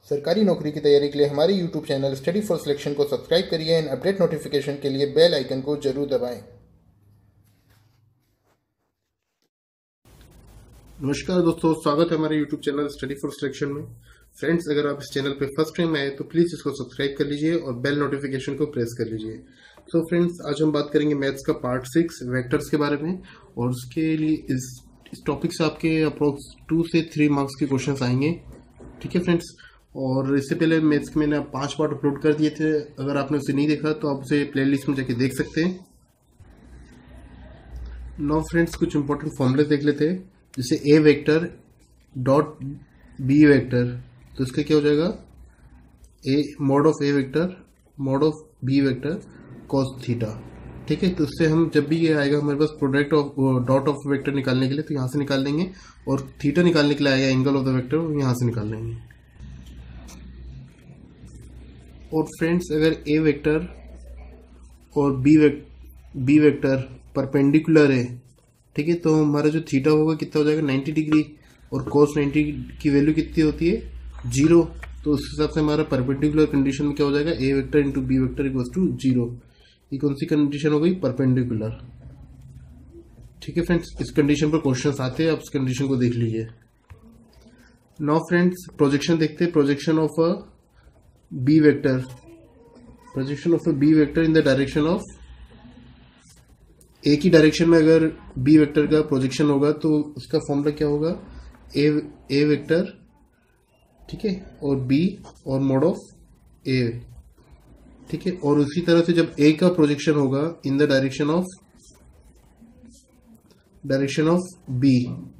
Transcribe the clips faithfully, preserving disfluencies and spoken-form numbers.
सरकारी नौकरी की तैयारी के लिए हमारे YouTube channel study for selection को सब्सक्राइब करिए एंड अपडेट नोटिफिकेशन के लिए बेल आइकन को जरूर दबाएं। नमस्कार दोस्तों, स्वागत है हमारे YouTube channel study for selection में। फ्रेंड्स, अगर आप इस चैनल पे फर्स्ट टाइम आए तो प्लीज़ इसको सब्सक्राइब कर लीजिए और बेल नोटिफिकेशन को प्रेस कर लीजिए। सो so फ्रेंड्स, आज हम बात करेंगे मैथ्स का पार्ट सिक्स वेक्टर्स के बारे में, और उसके लिए इस इस टॉपिक से आपके अप्रोक्स टू से थ्री मार्क्स के क्वेश्चंस आएंगे। ठीक है फ्रेंड्स, और इससे पहले मैथ्स के मैंने पांच पार्ट अपलोड कर दिए थे। अगर आपने उसे नहीं देखा तो आप उसे प्लेलिस्ट में जाके देख सकते हैं। नाउ फ्रेंड्स, कुछ इंपॉर्टेंट फॉर्मूले देख लेते हैं। जैसे A vector dot B vector, तो इसका क्या हो जाएगा, A mod of A vector mod of B vector cos theta. ठीक है, तो उससे हम जब भी ये आएगा हमारे पास product of dot of vector निकालने के लिए, तो यहाँ से निकाल लेंगे, और थीटा निकालने के लिए आएगा एंगल ऑफ द वेक्टर, वो यहाँ से निकाल लेंगे। और फ्रेंड्स, अगर ए वेक्टर और बी वेक बी वेक्टर परपेंडिकुलर है, ठीक है, तो हमारा जो थीटा होगा कितना हो जाएगा, नाइन्टी डिग्री, और कोस नाइन्टी की वैल्यू कितनी होती है, जीरो। तो उस हिसाब से हमारा परपेंडिकुलर कंडीशन में क्या हो जाएगा, A vector into B vector equals to zero. ये कौन सी कंडीशन हो गई, परपेंडिकुलर। ठीक है फ्रेंड्स, इस कंडीशन पर क्वेश्चंस आते हैं, आप इस कंडीशन को देख लीजिए। नाउ फ्रेंड्स, प्रोजेक्शन देखते हैं। Projection of a B vector projection of a B vector in the direction of, A की डायरेक्शन में अगर बी वेक्टर का प्रोजेक्शन होगा तो उसका फॉर्मूला क्या होगा, ए ए वेक्टर, ठीक है, और बी और मॉड ऑफ ए। ठीक है, और उसी तरह से जब ए का प्रोजेक्शन होगा in the direction of direction of B,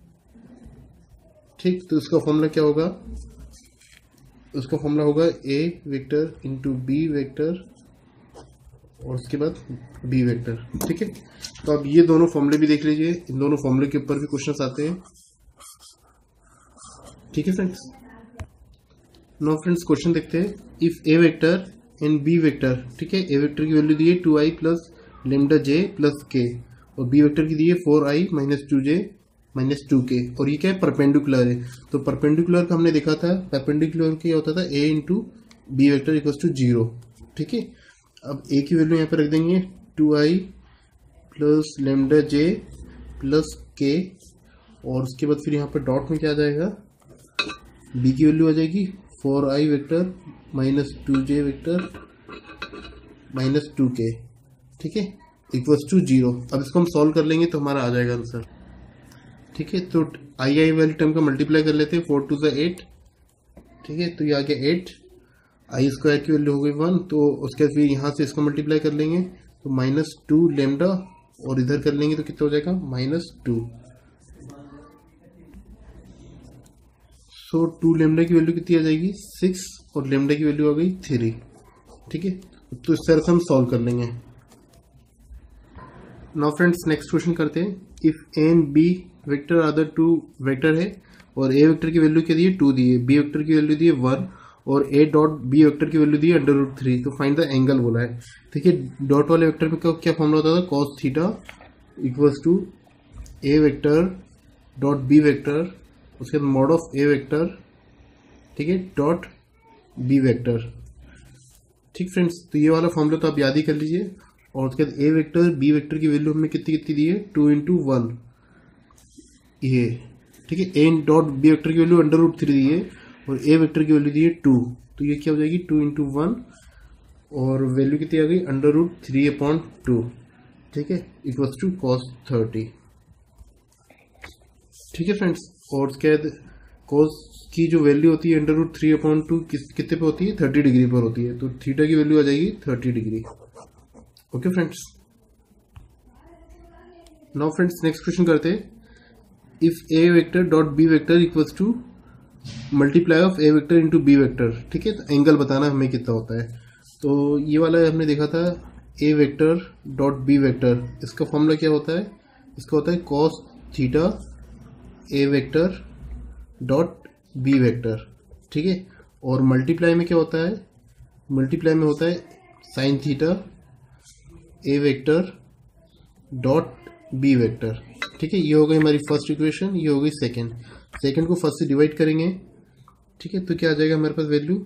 ठीक, तो उसका फॉर्मूला क्या होगा, उसका फॉर्मूला होगा A vector into B vector और उसके बाद बी वेक्टर। ठीक है, तो अब ये दोनों फॉर्मूले भी देख लीजिए, इन दोनों फॉर्मूले के ऊपर भी क्वेश्चंस आते हैं। ठीक है फ्रेंड्स, नो फ्रेंड्स, क्वेश्चन देखते हैं। If A vector and B vector, ठीक है, ए वेक्टर की वैल्यू दी है two I plus lambda J plus K, और बी वेक्टर की दी है four I minus two J minus two K, और ये क्या है, परपेंडिकुलर है। तो परपेंडिकुलर का हमने देखा था, परपेंडिकुलर क्या होता था, A into B vector equals to zero. ठीक है, अब ए की वैल्यू यहाँ पे रख देंगे two I plus lambda J plus K, और उसके बाद फिर यहाँ पे डॉट में क्या आ जाएगा, बी की वैल्यू आ जाएगी four I vector minus two J vector minus two K, ठीक है, इक्वल्स टू जीरो। अब इसको हम सॉल्व कर लेंगे तो हमारा आ जाएगा आंसर। ठीक है, तो आई आई वाली टर्म का मल्टीप्लाई कर लेते हैं, फोर टू ज़ा एट, ठीक है, तो ये आ गया एट, आई स्क्वायर की वैल्यू हो गई वन, तो उसके बाद फिर यहाँ से इसको मल्टीप्लाई कर लेंगे, तो माइनस टू लेमडा, और इधर कर लेंगे तो कितना हो जाएगा, minus two. So two lambda की वैल्यू कितनी आ जाएगी, सिक्स, और लेमडा की वैल्यू आ गई थ्री। ठीक है, तो इस तरह से हम सॉल्व कर लेंगे। नाउ फ्रेंड्स, नेक्स्ट क्वेश्चन करते हैं। If A and B vector are the two vector है, और ए वेक्टर की वैल्यू क्या दी है, टू दी है, बी वेक्टर की वैल्यू दी है वन, और ए डॉट बी वेक्टर की वैल्यू दी है अंडर रूट थ्री, तो फाइंड द एंगल बोला है। ठीक है, डॉट वाले वेक्टर में क्या फॉर्मूला होता था, cos theta equals to A vector dot B vector, उसके बाद मॉड ऑफ ए वेक्टर, ठीक है, डॉट बी वेक्टर। ठीक फ्रेंड्स, तो ये वाला फॉर्मूला तो आप याद ही कर लीजिए, और उसके बाद ए वेक्टर बी वेक्टर की वैल्यू हमने कितनी कितनी दी है, टू इंटू वन, ये, ठीक है, ए डॉट बी वेक्टर की वैल्यू अंडर रूट थ्री दी है, और ए वेक्टर की वैल्यू दी है टू, तो ये क्या हो जाएगी, टू इंटू वन, और वैल्यू कितनी आ गई, under root three upon two, ठीक है, इक्वल्स टू कॉस थर्टी। ठीक है फ्रेंड्स, और उसके बाद कॉस की जो वैल्यू होती है under root three upon two कितने पे होती है, थर्टी डिग्री पर होती है, तो थीटा की वैल्यू आ जाएगी thirty degree. Okay friends, now friends, next question करते हैं। If A vector dot B vector equals to multiply of A vector into B vector, ठीक है, तो एंगल बताना हमें कितना होता है। तो ये वाला हमने देखा था, A vector dot B vector, इसका फॉर्मूला क्या होता है, इसका होता है cos theta A vector dot B vector. ठीक है, और मल्टीप्लाई में क्या होता है, मल्टीप्लाई में होता है sine theta A vector dot B vector. ठीक है, ये हो गई हमारी फर्स्ट इक्वेशन, ये हो गई सेकेंड। सेकेंड को फर्स्ट से डिवाइड करेंगे, ठीक है। तो क्या आ जाएगा हमारे पास value,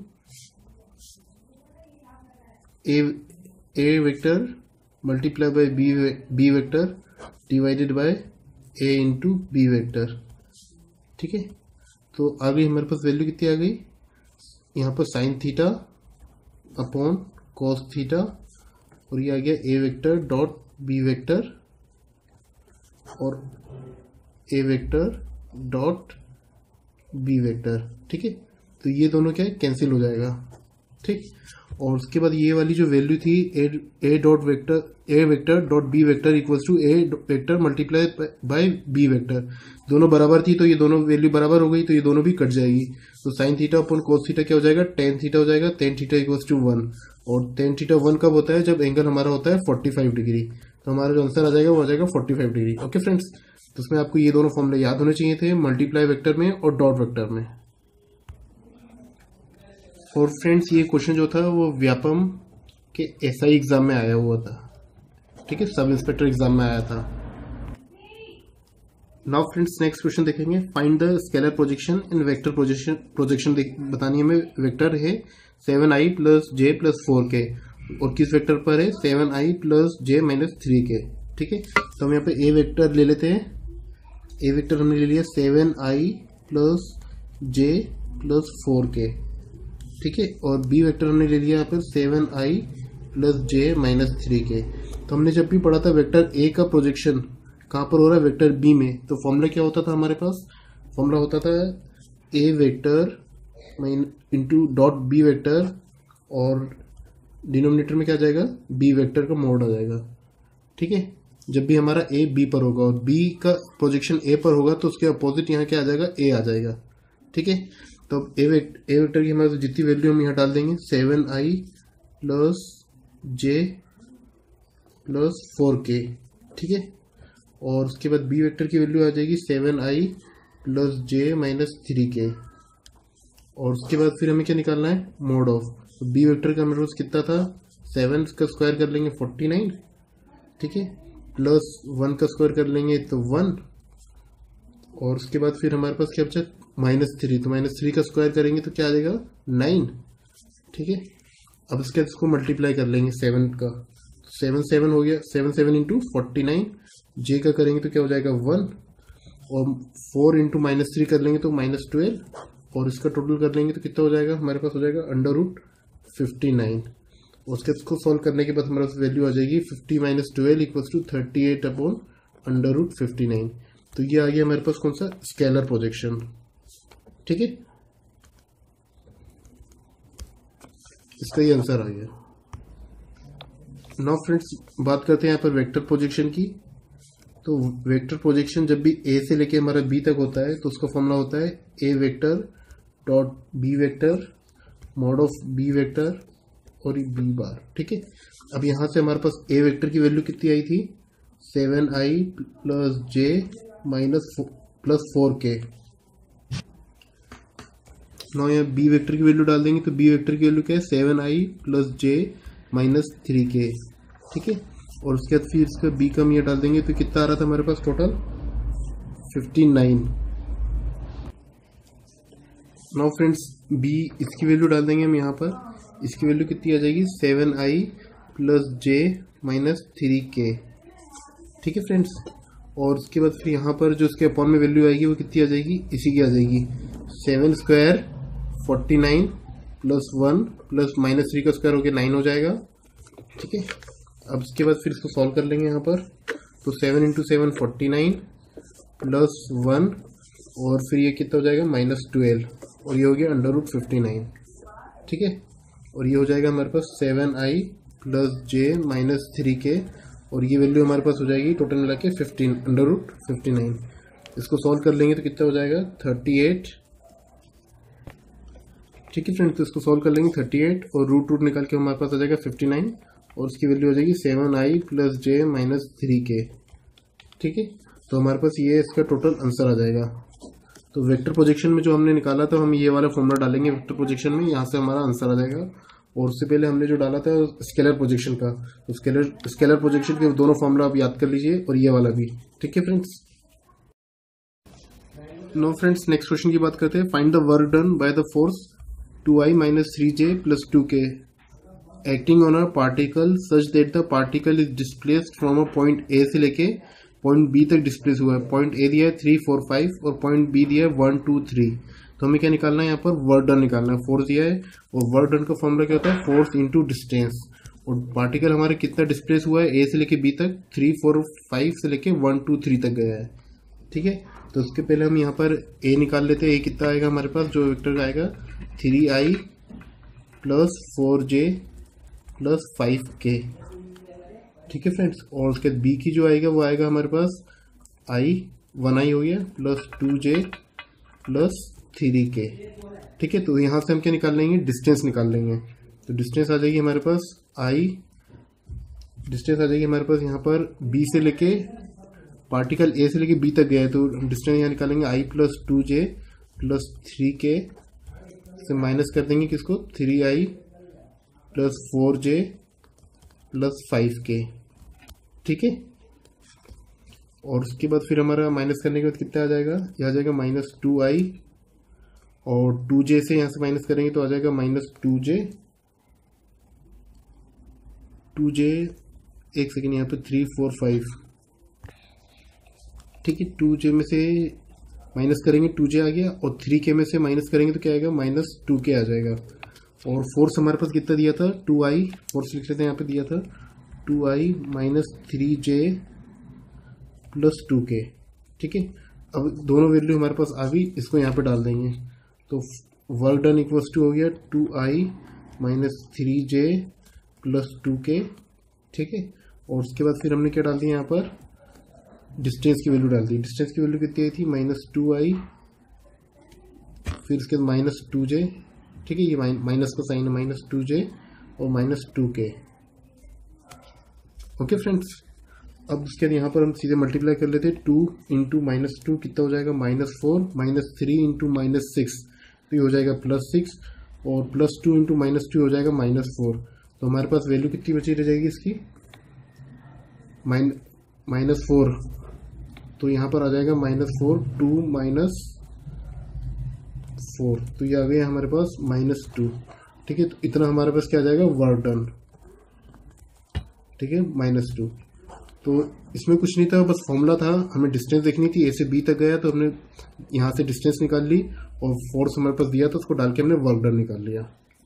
A A vector multiply by B B vector divided by A into B vector, ठीक है। तो आ गई हमारे पास वैल्यू कितनी आ गई, यहाँ पर sine theta upon cos theta, और ये आ गया A vector dot B vector और A vector dot B vector, ठीक है। तो ये दोनों क्या है, कैंसिल हो जाएगा, ठीक। और उसके बाद ये वाली जो वैल्यू थी A A dot vector A vector dot B vector equals to A vector multiply by B vector, दोनों बराबर थी तो ये दोनों वैल्यू बराबर हो गई, तो ये दोनों भी कट जाएगी। तो sine theta upon cos theta क्या हो जाएगा, टेन थीटा हो जाएगा, tan theta equals to one, और टेन थीटा वन कब होता है, जब एंगल हमारा होता है फोर्टी फाइव डिग्री। तो हमारा जो आंसर आ जाएगा वो आ जाएगा forty five degree. Okay friends, तो उसमें आपको ये दोनों फॉर्मूले याद होने चाहिए थे, मल्टीप्लाई वेक्टर में और डॉट वेक्टर में। और फ्रेंड्स ये क्वेश्चन जो था वो व्यापम के एसआई एग्जाम में आया हुआ था, ठीक है, सब इंस्पेक्टर एग्जाम में आया था। नाउ फ्रेंड्स नेक्स्ट क्वेश्चन देखेंगे, find the scalar projection in vector projection projection बतानी हमें। वेक्टर है seven I plus J plus four K, और किस वेक्टर पर है, seven I plus J minus three K, ठीक है। तो हम यहाँ पे ए वेक्टर ले लेते हैं, ए वेक्टर हमने ले लिया seven I plus J plus four K, ठीक है, और बी वेक्टर हमने ले लिया यहाँ पर seven I plus J minus three K. तो हमने जब भी पढ़ा था वेक्टर ए का प्रोजेक्शन कहाँ पर हो रहा है, वेक्टर बी में, तो फॉर्मूला क्या होता था हमारे पास, फॉर्मूला होता था ए वेक्टर माइन इंटू डॉट बी वेक्टर, और डिनोमिनेटर में क्या आ जाएगा, बी वेक्टर का मोड आ जाएगा, ठीक है। जब भी हमारा ए बी पर होगा और बी का प्रोजेक्शन ए पर होगा तो उसके अपोजिट यहाँ क्या आ जाएगा, ए आ जाएगा, ठीक है। तो ए वेक्टर ए वेक्टर की हमारे जितनी वैल्यू हम यहाँ डाल देंगे, seven I plus J plus four K, ठीक है, और उसके बाद बी वेक्टर की वैल्यू आ जाएगी seven I plus J minus three K, और उसके बाद फिर हमें क्या निकालना है, मोड ऑफ। तो बी वेक्टर का हमारे पास कितना था, सेवन का स्क्वायर कर लेंगे फोर्टी नाइन, ठीक है, प्लस वन का स्क्वायर कर लेंगे तो वन, और उसके बाद फिर हमारे पास क्या बचा, माइनस थ्री, तो माइनस थ्री का स्क्वायर करेंगे तो क्या आ जाएगा, नाइन, ठीक है। अब इसके इसको मल्टीप्लाई कर लेंगे सेवन का, सेवन सेवन हो गया, seven seven into forty nine, J का करेंगे तो क्या हो जाएगा वन, और फोर इंटू माइनस थ्री कर लेंगे तो माइनस ट्वेल्व, और इसका टोटल कर लेंगे तो कितना हो जाएगा, हमारे पास हो जाएगा अंडर रूट फिफ्टी नाइन। उसके इसको सॉल्व करने के बाद हमारे पास वैल्यू आ जाएगी fifty minus twelve equals to thirty eight upon under root fifty nine. तो ये आ गया हमारे पास कौन सा, स्केलर प्रोजेक्शन, ठीक है, इसका ये आंसर आ गया। नाउ फ्रेंड्स बात करते हैं यहाँ पर वेक्टर प्रोजेक्शन की। तो वेक्टर प्रोजेक्शन जब भी ए से लेके हमारा बी तक होता है तो उसका फॉर्मूला होता है A vector dot B vector mod of B vector और बी बार, ठीक है। अब यहाँ से हमारे पास ए वेक्टर की वैल्यू कितनी आई थी, seven I plus J minus plus four K. नौ यहाँ बी वेक्टर की वैल्यू डाल देंगे तो बी वेक्टर की वैल्यू क्या है, seven I plus J minus three K, ठीक है। और उसके बाद फिर इसका बी का हम ये डाल देंगे तो कितना आ रहा था हमारे पास total, fifty nine. Now friends B इसकी वैल्यू डाल देंगे हम यहाँ पर, इसकी वैल्यू कितनी आ जाएगी, seven I plus J minus three K, ठीक है फ्रेंड्स। और उसके बाद फिर यहाँ पर जो इसके अपॉन में वैल्यू आएगी वो कितनी आ जाएगी, इसी की आ जाएगी, seven square forty nine plus one plus minus three का स्क्वायर हो गया नाइन हो जाएगा, ठीक है। अब इसके बाद फिर इसको सॉल्व कर लेंगे यहाँ पर, तो seven into seven forty nine plus one और फिर ये कितना हो जाएगा माइनस ट्वेल्व, और ये हो गया अंडर रूट फिफ्टी नाइन, ठीक है। और ये हो जाएगा हमारे पास seven I plus J minus three K, और ये वैल्यू हमारे पास हो जाएगी टोटल मिला के fifteen under root fifty nine. इसको सॉल्व कर लेंगे तो कितना हो जाएगा थर्टी एट, ठीक है फ्रेंड्स। तो इसको सॉल्व कर लेंगे थर्टी एट और रूट रूट निकाल के हमारे पास आ जाएगा फिफ्टी नाइन, और उसकी वैल्यू हो जाएगी seven I plus J minus three K, ठीक है। तो हमारे पास ये इसका टोटल आंसर आ जाएगा। तो वेक्टर प्रोजेक्शन में जो हमने निकाला था हम ये वाला फॉर्मूला डालेंगे वेक्टर प्रोजेक्शन में, यहाँ से हमारा आंसर आ जाएगा। और उससे पहले हमने जो डाला था स्केलर प्रोजेक्शन का, तो स्केलर स्केलर प्रोजेक्शन के दोनों फॉर्मूला आप याद कर लीजिए और ये वाला भी, ठीक है friends. No friends, next question की बात करते हैं। Find the work done by the force two I minus three J plus two K acting on a particle such that the particle is displaced from a point A से लेके point B तक displace हुआ है। Point A दिया है three four five और point B दिया है वन टू थ्री। तो हमें क्या निकालना है, यहाँ पर वर्क डन निकालना है। फोर्स दिया है और वर्क डन का फॉर्मूला क्या होता है, फोर्स इंटू डिस्टेंस। और पार्टिकल हमारे कितना डिस्प्लेस हुआ है, ए से लेके बी तक थ्री फोर फाइव से लेके वन टू थ्री तक गया है। ठीक है, तो उसके पहले हम यहाँ पर ए निकाल लेते हैं। ए कितना आएगा हमारे पास, जो वेक्टर का आएगा three I plus four J plus five K. ठीक है फ्रेंड्स, और उसके बी की जो आएगा वो आएगा हमारे पास आई वन आई हो गया plus two J plus three K. ठीक है, तो यहाँ से हम क्या निकाल लेंगे, डिस्टेंस निकाल लेंगे। तो डिस्टेंस आ जाएगी हमारे पास आई, डिस्टेंस आ जाएगी हमारे पास यहाँ पर बी से लेके पार्टिकल ए से लेके बी तक गया है, तो हम डिस्टेंस यहाँ निकालेंगे I plus two J plus three K से माइनस कर देंगे किसको, three I plus four J plus five K. ठीक है, और उसके बाद फिर हमारा माइनस करने के बाद कितना आ जाएगा, यह आ जाएगा माइनस टू आई और टू जे से यहाँ से माइनस करेंगे तो आ जाएगा minus two J two J एक सेकेंड यहाँ पे थ्री फोर फाइव। ठीक है, टू जे में से माइनस करेंगे टू जे आ गया और थ्री के में से माइनस करेंगे तो क्या आएगा, माइनस टू के आ जाएगा। और फोर्स हमारे पास कितना दिया था, टू आई, फोर्स लिख लेते हैं यहाँ पे दिया था two I minus three J plus two K. ठीक है, अब दोनों वैल्यू हमारे पास आ गई, इसको यहाँ पे डाल देंगे तो वर्क डन इक्वल्स टू हो गया two I minus three J plus two K. ठीक है, और उसके बाद फिर हमने क्या डाल दिया यहाँ पर, डिस्टेंस की वैल्यू डाल दी। डिस्टेंस की वैल्यू कितनी आई थी, माइनस टू आई, फिर उसके बाद माइनस टू जे। ठीक है, ये माइनस का साइन है, माइनस टू जे और minus two K. Okay friends, अब उसके बाद यहाँ पर हम सीधे मल्टीप्लाई कर लेते हैं। टू इंटू माइनस टू कितना हो जाएगा, minus four, minus three into minus six तो ये हो जाएगा प्लस सिक्स, और plus two into minus two हो जाएगा माइनस फोर। तो हमारे पास वैल्यू कितनी बची रह जाएगी इसकी, माइन माइनस फोर। तो यहाँ पर आ जाएगा minus four, two minus four, तो ये आ गया हमारे पास माइनस टू। ठीक है, तो इतना हमारे पास क्या आ जाएगा, वर्क डन। ठीक है, माइनस टू। तो इसमें कुछ नहीं था, बस फॉर्मूला था, हमें डिस्टेंस देखनी थी। ए से बी तक गया तो हमने यहाँ से डिस्टेंस निकाल ली और फोर्स हमारे पास दिया तो उसको डाल के हमने वर्क डन निकाल लिया।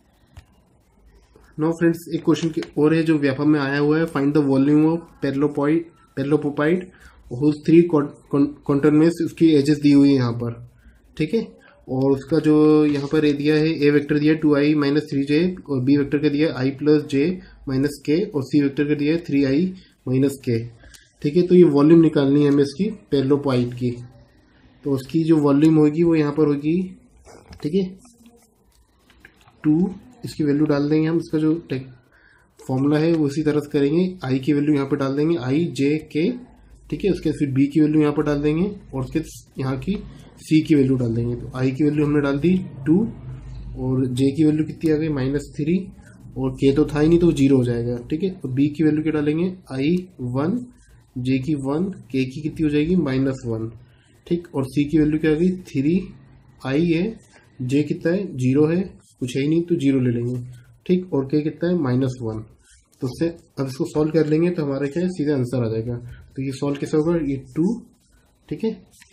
नाउ फ्रेंड्स, एक क्वेश्चन के और है जो व्यापक में आया हुआ है। Find the volume of parallelepiped parallelepiped whose three coterminous, उसकी एजेस दी हुई है यहाँ पर। ठीक है, और उसका जो यहाँ पर ए दिया है, ए वेक्टर दिया है two I minus three J और बी वेक्टर का दिया है आई प्लस जे माइनस के और सी वेक्टर का दिया है थ्री आई माइनस के। ठीक है, तो ये वॉल्यूम निकालनी है हमें इसकी पेरलोपॉइड की। तो उसकी जो वॉल्यूम होगी वो यहाँ पर होगी। ठीक है, टू, इसकी वैल्यू डाल देंगे हम, इसका जो फॉर्मूला है वो उसी तरह से करेंगे। आई की वैल्यू यहाँ पर डाल देंगे, आई जे के। ठीक है, उसके फिर बी की वैल्यू यहाँ पर डाल देंगे और उसके यहाँ की सी की वैल्यू डाल देंगे। तो आई की वैल्यू हमने डाल दी टू और जे की वैल्यू कितनी आ गई, माइनस थ्री, और के तो था ही नहीं तो जीरो हो जाएगा। ठीक है, तो बी की वैल्यू क्या डालेंगे, आई वन, जे की वन, के की कितनी हो जाएगी, माइनस वन। ठीक, और सी की वैल्यू क्या आ गई, थ्री, आई है, जे कितना है, जीरो है, कुछ है ही नहीं तो जीरो ले लेंगे। ठीक, और के कितना है, माइनस वन। तो उससे अब इसको सॉल्व कर लेंगे तो हमारा क्या है, सीधा आंसर आ जाएगा। तो ये सॉल्व कैसे होगा, ये टू। ठीक है,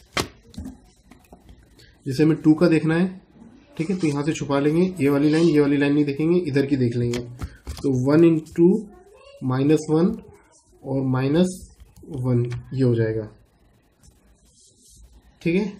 जैसे हमें टू का देखना है। ठीक है, तो यहाँ से छुपा लेंगे, ये वाली लाइन ये वाली लाइन नहीं देखेंगे, इधर की देख लेंगे। तो वन इंटू माइनस वन और माइनस वन ये हो जाएगा। ठीक है,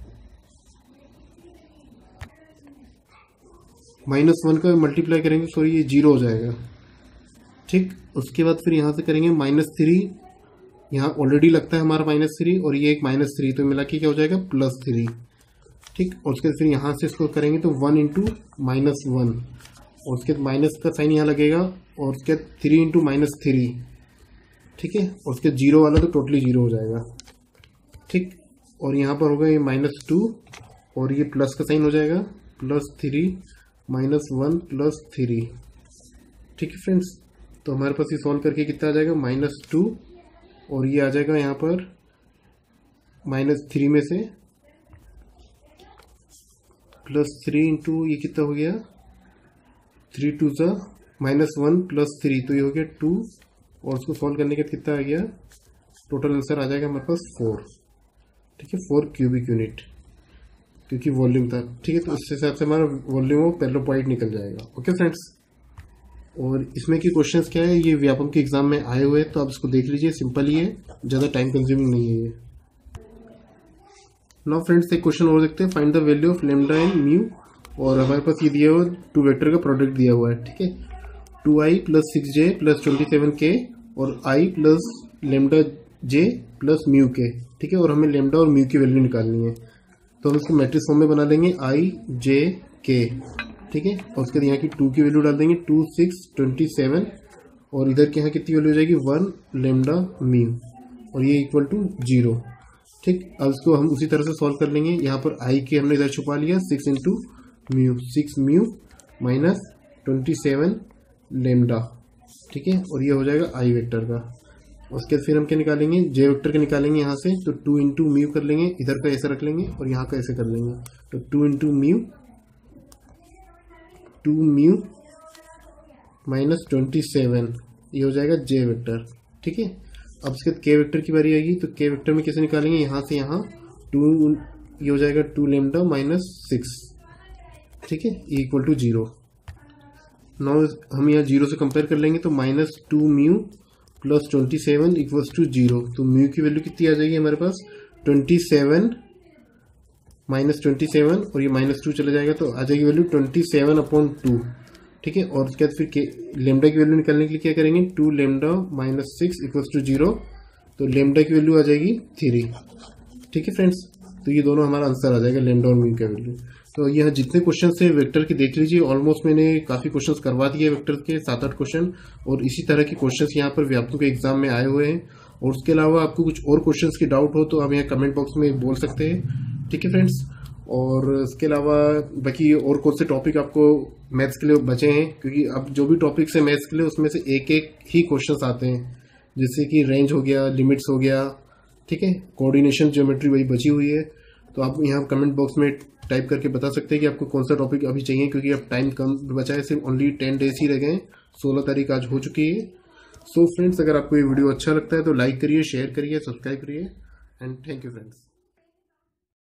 माइनस वन का मल्टीप्लाई करेंगे, सॉरी ये जीरो हो जाएगा। ठीक, उसके बाद फिर यहाँ से करेंगे माइनस थ्री, यहाँ ऑलरेडी लगता है हमारा माइनस थ्री और ये एक माइनस थ्री, तो मिला के क्या हो जाएगा, प्लस थ्री। ठीक, और उसके बाद फिर यहाँ से इसको करेंगे तो वन इंटू माइनस वन और उसके बाद माइनस का साइन यहाँ लगेगा और उसके बाद थ्री इंटू माइनस थ्री। ठीक है, और उसके जीरो वाला तो टोटली जीरो हो जाएगा। ठीक, और यहाँ पर होगा ये माइनस टू और ये प्लस का साइन हो जाएगा, plus three minus one plus three. ठीक है फ्रेंड्स, तो हमारे पास ये सॉल्व करके कितना आ जाएगा, माइनस टू और ये आ जाएगा यहाँ पर माइनस थ्री में से प्लस थ्री इंटू ये कितना हो गया, थ्री टू ज़ा माइनस वन प्लस थ्री, तो ये हो गया टू, और उसको सॉल्व करने के बाद कितना आ गया, टोटल आंसर आ जाएगा हमारे पास फोर। ठीक है, फोर क्यूबिक यूनिट, क्योंकि वॉल्यूम था। ठीक है, तो उस हिसाब से हमारा वॉल्यूम वो पेलोपॉइड निकल जाएगा। ओके फ्रेंड्स, और इसमें की क्वेश्चंस क्या है, ये व्यापम के एग्जाम में आए हुए हैं, तो आप इसको देख लीजिए, सिंपल ही है, ज़्यादा टाइम कंज्यूमिंग नहीं है ये। नाउ फ्रेंड्स एक क्वेश्चन और देखते हैं, find the value of lambda and mu, और हमारे पास ये दिया हुआ टू वेक्टर का प्रोडक्ट दिया हुआ है। ठीक है, two I plus six J plus twenty seven K और I plus lambda J plus mu K. ठीक है, और हमें लेमडा और म्यू की वैल्यू निकालनी है, तो हम इसको मैट्रिक्स फॉर्म में बना लेंगे आई जे के। ठीक है, और उसके बाद यहाँ की टू की वैल्यू डाल देंगे, टू सिक्स ट्वेंटी सेवन, और इधर के यहाँ कितनी वैल्यू हो जाएगी, वन लेमडा म्यू, और ये इक्वल टू जीरो। ठीक, अब इसको हम उसी तरह से सॉल्व कर लेंगे। यहाँ पर आई के हमने इधर छुपा लिया, six into mu, six mu minus twenty seven lambda. ठीक है, और ये हो जाएगा आई वेक्टर का। उसके बाद फिर हम क्या निकालेंगे, जे वेक्टर के निकालेंगे यहाँ से, तो टू इंटू म्यू कर लेंगे, इधर का ऐसे रख लेंगे और यहाँ का ऐसे कर लेंगे, तो two into mu, two mu minus twenty seven, ये हो जाएगा जे वेक्टर। ठीक है, अब इसके बाद के वेक्टर की बारी आएगी, तो के वेक्टर में कैसे निकालेंगे, यहाँ से यहाँ टू, ये हो जाएगा टू लेमडा माइनस सिक्स। ठीक है, ये इक्वल टू जीरो। नाउ हम यहाँ जीरो से कंपेयर कर लेंगे, तो minus two mu plus twenty seven equals to zero, तो म्यू की वैल्यू कितनी आ जाएगी हमारे पास, twenty seven minus twenty seven, और ये माइनस टू चला जाएगा, तो आ जाएगी value twenty seven upon two. ठीक है, और उसके बाद फिर लेमडा की वैल्यू निकालने के लिए क्या करेंगे, two lambda minus six equals to zero, तो लेमडा की वैल्यू आ जाएगी थ्री। ठीक है फ्रेंड्स, तो ये दोनों हमारा आंसर आ जाएगा, लेमडा और म्यू का वैल्यू। तो यह जितने क्वेश्चन है वेक्टर के देख लीजिए, ऑलमोस्ट मैंने काफी क्वेश्चंस करवा दिए वेक्टर के, सात आठ क्वेश्चन, और इसी तरह के क्वेश्चंस यहाँ पर व्यापकों के एग्जाम में आए हुए हैं। और उसके अलावा आपको कुछ और क्वेश्चंस की डाउट हो तो आप यहाँ कमेंट बॉक्स में बोल सकते हैं। ठीक है फ्रेंड्स, और इसके अलावा बाकी और कौन से टॉपिक आपको मैथ्स के लिए बचे हैं, क्योंकि अब जो भी टॉपिक्स है मैथ्स के लिए उसमें से एक एक ही क्वेश्चन आते हैं, जैसे कि रेंज हो गया, लिमिट्स हो गया। ठीक है, कोऑर्डिनेशन ज्योमेट्री वही बची हुई है, तो आप यहाँ कमेंट बॉक्स में टाइप करके बता सकते हैं कि आपको कौन सा टॉपिक अभी चाहिए, क्योंकि अब टाइम कम बचा है, सिर्फ ओनली टेन डेज ही रह गए, सोलह तारीख आज हो चुकी है। सो फ्रेंड्स, अगर आपको ये वीडियो अच्छा लगता है तो लाइक करिए, शेयर करिए, सब्सक्राइब करिए, एंड थैंक यू फ्रेंड्स।